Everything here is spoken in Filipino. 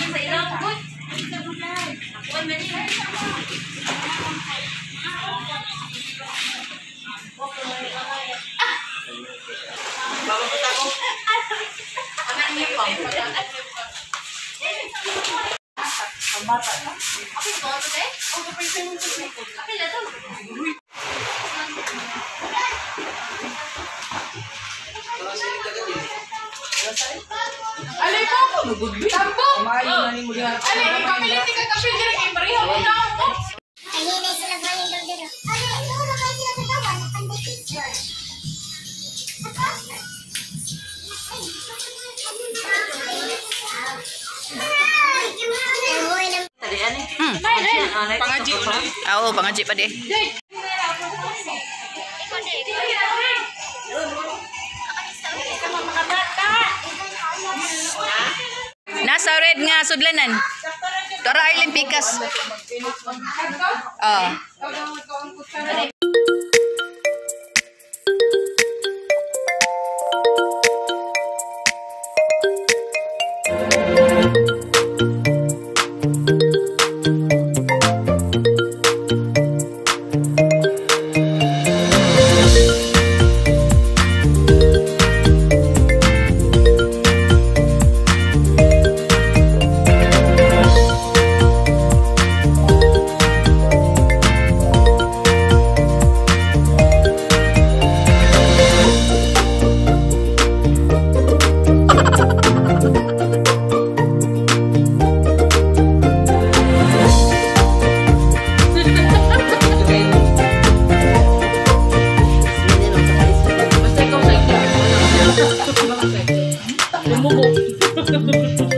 Alay ko ako, nagudbi. Tambok! Alay, kapilit ka kapil dyan, kay Maria mo na ako. Ay, hinay sila ba yung daldero? Alay, ito na kayo sila sa gawa, nakandikisyon. Pangaji. Oo, pangaji pa di. Nasa red nga sudlanan. Tora Arlen Pikas. Oh. Bumubog.